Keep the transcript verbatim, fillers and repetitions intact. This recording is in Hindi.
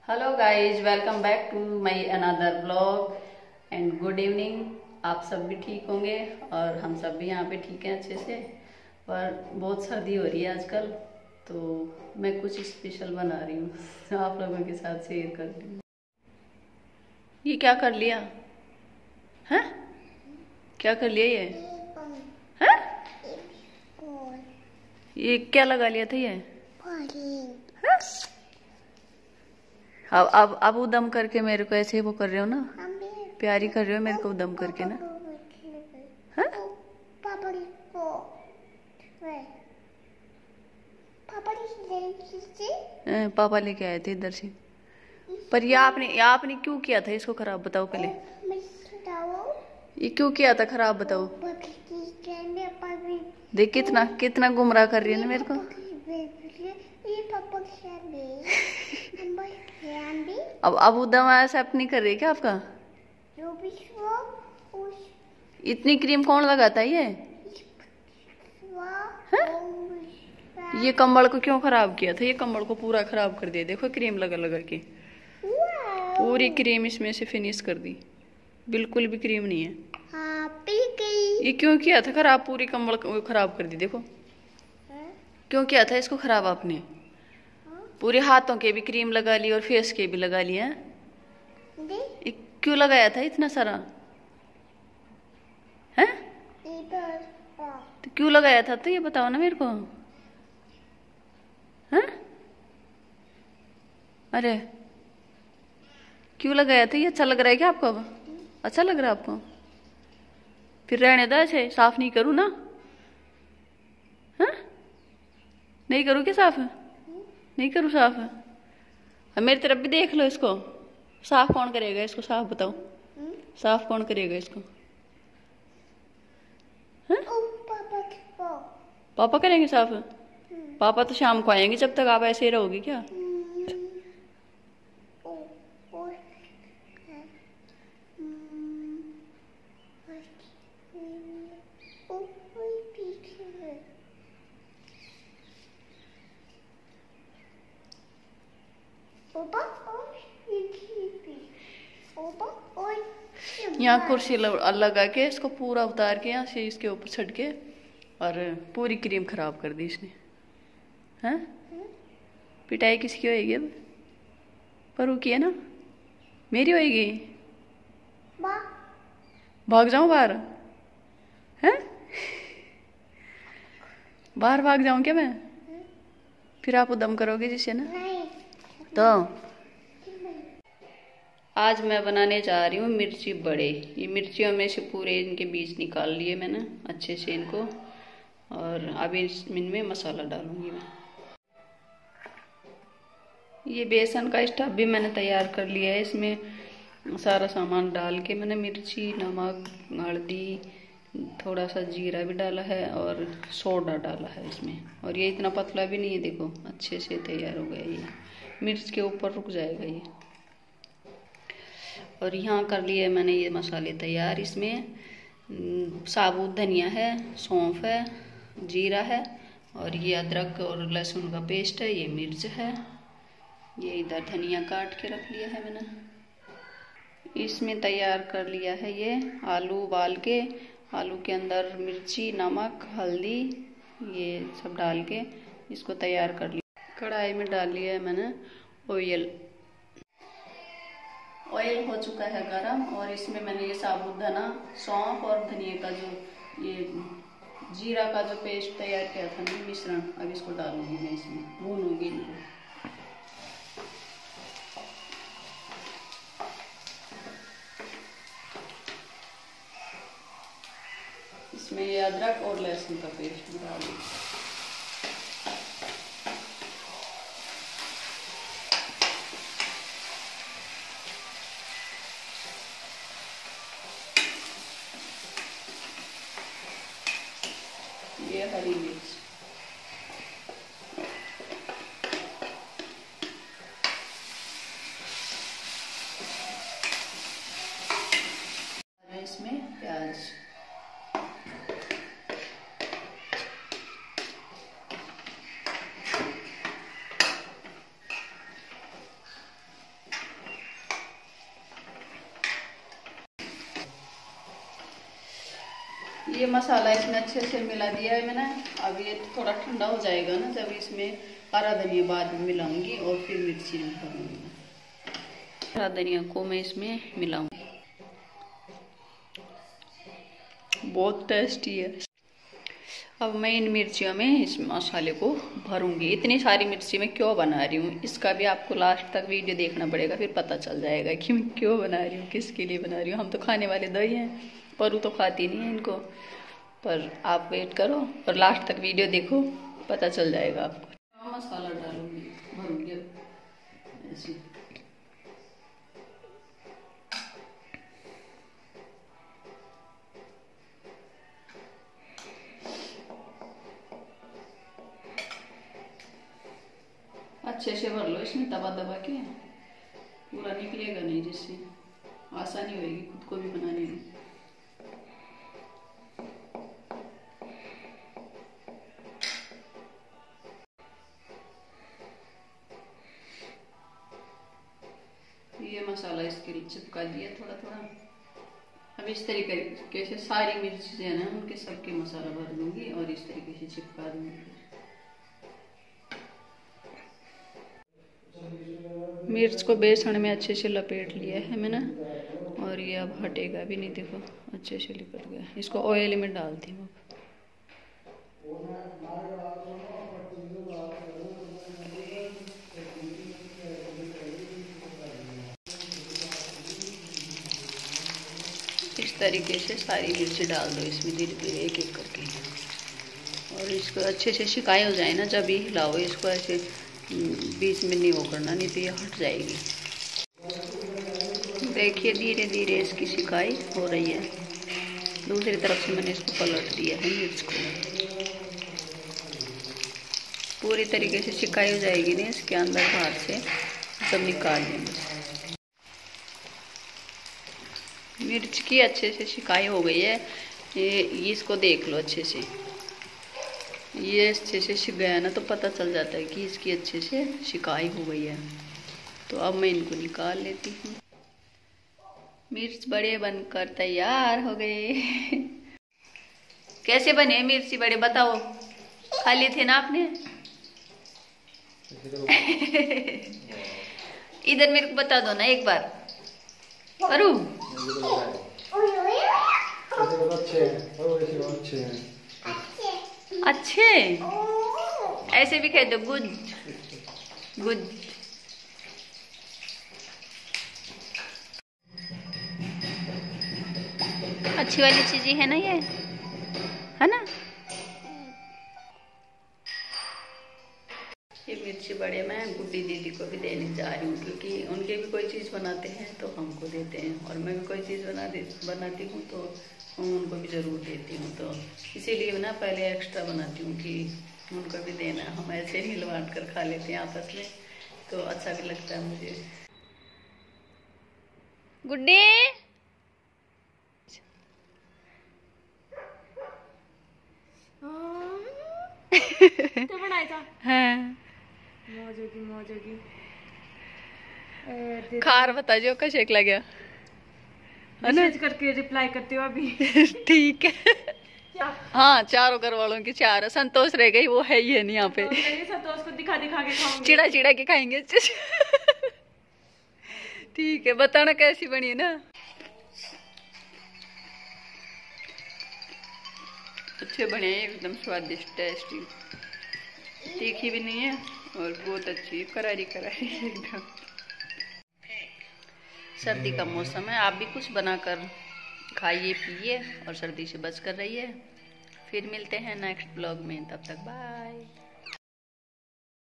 Hello guys, welcome back to my another blog and good evening. आप सब भी ठीक होंगे और हम सब भी यहाँ पे ठीक हैं अच्छे से। पर बहुत सर्दी हो रही है आजकल, तो मैं कुछ स्पेशल बना रही हूँ आप लोगों के साथ शेयर कर रही हूँ। ये क्या कर लिया है? क्या कर लिया ये है? ये क्या लगा लिया था ये? है? अब अब अब उदम करके मेरे को ऐसे वो कर रहे हो ना, प्यारी कर रहे हो मेरे को उदम करके ना। हाँ? पापा लेके आए थे इधर से। पर ये आपने ये आपने क्यों किया था इसको खराब? बताओ पहले, ये क्यों किया था खराब? बताओ। देख कितना कितना गुमराह कर रही है ना मेरे को। अब अब उदम एक्सेप्ट नहीं कर रही क्या आपका? इतनी क्रीम कौन लगाता है ये? है? ये कम्बल को क्यों खराब किया था? ये कम्बल को पूरा खराब कर दिया। देखो क्रीम लगा लगा के पूरी क्रीम इसमें से फिनिश कर दी। बिल्कुल भी क्रीम नहीं है। ये क्यों किया था खराब? पूरी कम्बल को खराब कर दी। देखो क्यों किया था इसको खराब आपने? पूरे हाथों के भी क्रीम लगा ली और फेस के भी लगा लिया। क्यों लगाया था इतना सारा? हैं? तो क्यों लगाया था? तो ये बताओ ना मेरे को। हैं? अरे क्यों लगाया था? ये अच्छा लग रहा है क्या आपको? अब अच्छा लग रहा है आपको? फिर रहने दो ऐसे, साफ नहीं करूँ ना? हैं? नहीं करूँ क्या साफ? नहीं करूँ साफ? अब मेरी तरफ भी देख लो इसको। साफ कौन करेगा इसको? साफ बताओ। साफ कौन करेगा इसको? है? पापा करेंगे साफ? पापा तो शाम को आएंगे, जब तक आप ऐसे ही रहोगे क्या? यहाँ कुर्सी लगा के इसको पूरा उतार के यहाँ से इसके ऊपर छड़ के और पूरी क्रीम खराब कर दी इसने। हैं? पिटाई किसकी होएगी अब? परू की है ना? मेरी होएगी? भाग जाऊं बाहर? हैं? बाहर भाग जाऊं क्या मैं? फिर आप उदम करोगे जिससे ना। तो आज मैं बनाने जा रही हूँ मिर्ची बड़े। ये मिर्चियों में से पूरे इनके बीज निकाल लिए मैंने अच्छे से इनको, और अभी इनमें मसाला डालूंगी मैं। ये बेसन का स्टफ भी मैंने तैयार कर लिया है। इसमें सारा सामान डाल के मैंने मिर्ची, नमक, हल्दी, थोड़ा सा जीरा भी डाला है और सोडा डाला है इसमें। और ये इतना पतला भी नहीं है, देखो अच्छे से तैयार हो गया। ये मिर्च के ऊपर रुक जाएगा ये। और यहाँ कर लिए मैंने ये मसाले तैयार। इसमें साबुत धनिया है, सौंफ है, जीरा है, और ये अदरक और लहसुन का पेस्ट है, ये मिर्च है, ये इधर धनिया काट के रख लिया है मैंने। इसमें तैयार कर लिया है ये आलू उबाल के। आलू के अंदर मिर्ची, नमक, हल्दी ये सब डाल के इसको तैयार कर लिया। कढ़ाई में डाल लिया है मैंने ऑयल। ऑयल हो चुका है गरम, और इसमें मैंने ये साबुत धना, सौंफ और धनिया का जो ये जीरा का जो पेस्ट तैयार किया था ना, मिश्रण, अब इसको डालूंगी मैं इसमें, भूनूंगी इनको। इसमें ये अदरक और लहसुन का पेस्ट भी डालूंगी। ये हरी मिर्च, इसमें प्याज, ये मसाला इसमें अच्छे से मिला दिया है मैंने। अब ये थोड़ा ठंडा हो जाएगा ना, जब इसमें हरा धनिया बाद में मिलाऊंगी और फिर मिर्ची में भरूंगी। हरा धनिया को मैं इसमें मिलाऊंगी। बहुत टेस्टी है। अब मैं इन मिर्चियों में इस मसाले को भरूंगी। इतनी सारी मिर्ची मैं क्यों बना रही हूँ, इसका भी आपको लास्ट तक वीडियो देखना पड़ेगा, फिर पता चल जाएगा कि मैं क्यों बना रही हूँ, किसके लिए बना रही हूँ। हम तो खाने वाले दो ही हैं, परू तो खाती नहीं है इनको। पर आप वेट करो और लास्ट तक वीडियो देखो, पता चल जाएगा आपको। मसाला डालूंगी, भरूंगी अब ऐसे। अच्छे से भर लो इसमें दबा दबा के, पूरा निकलेगा नहीं, जिससे आसानी होगी खुद को भी बनाने में। ये मसाला इसके लिए चिपका दिया थोड़ा थोड़ा। अब इस तरीके से सारी मिर्च जो है ना उनके सबके मसाला भर दूंगी और इस तरीके से चिपका दूंगी। मिर्च को बेसन में अच्छे से लपेट लिया है मैंने, और ये अब हटेगा भी नहीं, देखो अच्छे से लिपट गया। इसको ऑयल में डालती हूँ। इस तरीके से सारी मिर्ची डाल दो इसमें धीरे धीरे एक एक करके, और इसको अच्छे से सिकाई हो जाए ना, जब ही हिलाओ इसको, ऐसे बीच में नहीं वो करना, नहीं तो ये हट जाएगी। देखिए धीरे धीरे इसकी सिकाई हो रही है। दूसरी तरफ से मैंने इसको पलट दिया है मिर्च को। पूरी तरीके से सिकाई हो जाएगी ना इसके अंदर बाहर से, सब निकाल देंगे। मिर्च की अच्छे से सिकाई हो गई है। ये इसको देख लो अच्छे से, ये अच्छे से सिक गया ना तो पता चल जाता है कि इसकी अच्छे से सिकाई हो गई है। तो अब मैं इनको निकाल लेती हूँ। मिर्च बड़े बनकर तैयार हो गए। कैसे बने मिर्ची बड़े बताओ, खा लिए थे ना आपने? इधर मेरे को बता दो ना एक बार। करूँ? अच्छे ऐसे भी कह दो, गुड गुड। अच्छी वाली चीज़ है ना ये, है ना? ये मिर्ची बड़े मैं गुड्डी दीदी को भी देने जा रही हूँ, क्योंकि उनके भी कोई चीज़ बनाते हैं तो हमको देते हैं, और मैं भी कोई चीज़ बना दे बनाती हूँ तो उनको भी ज़रूर देती हूँ। तो इसीलिए ना पहले एक्स्ट्रा बनाती हूँ कि उनको भी देना। हम ऐसे ही बांट कर खा लेते हैं आपस में, तो अच्छा भी लगता है मुझे। गुड्डी तो बनाया हाँ मौजूगी मौजूगी खार बता जो का शेक लग गया मैसेज करके रिप्लाई करते हो अभी। ठीक है। हाँ चारों घर वालों की चार, संतोष रह गई, वो है ही है नहीं यहाँ पे। संतोष को दिखा दिखा के खाऊंगी, चिड़ा चिड़ा के खाएंगे। ठीक है, बताना कैसी बनी है ना। अच्छे बने हैं, एकदम स्वादिष्ट टेस्टी, तीखी भी नहीं है और बहुत अच्छी करारी करारी एकदम। सर्दी का मौसम है, आप भी कुछ बनाकर खाइए पिए और सर्दी से बच कर रहिए। फिर मिलते हैं नेक्स्ट ब्लॉग में, तब तक बाय।